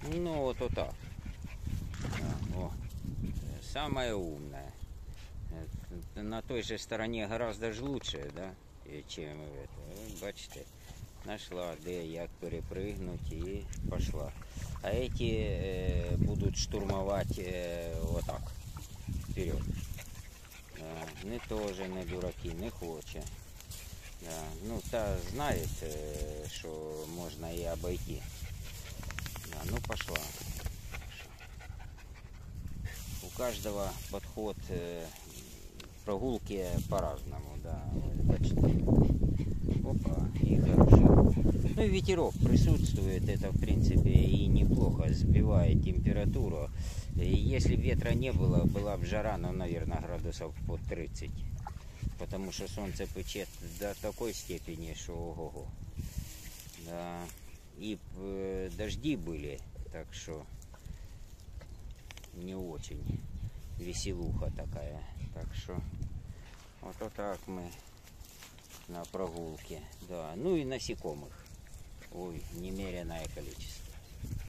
Ну, вот так. Да, о, самая умная. На той же стороне гораздо ж лучше, да, чем это. Бачите, нашла, де як перепрыгнуть и пошла. А эти будут штурмовать вот так, вперед. Да, не тоже не дураки, не хоче. Да, ну, та знает, что можно и обойти. Да, ну, пошла. У каждого подход к прогулке по-разному, да. Бачите. Опа, и хорошо. Ну и ветерок присутствует, это в принципе и неплохо, сбивает температуру. И если бы ветра не было, была бы жара, ну, наверное, градусов под 30. Потому что солнце печет до такой степени, что ого-го. Да. И дожди были, так что не очень веселуха такая. Так что вот так мы на прогулке. Да. Ну и насекомых. Ой, немеренное количество.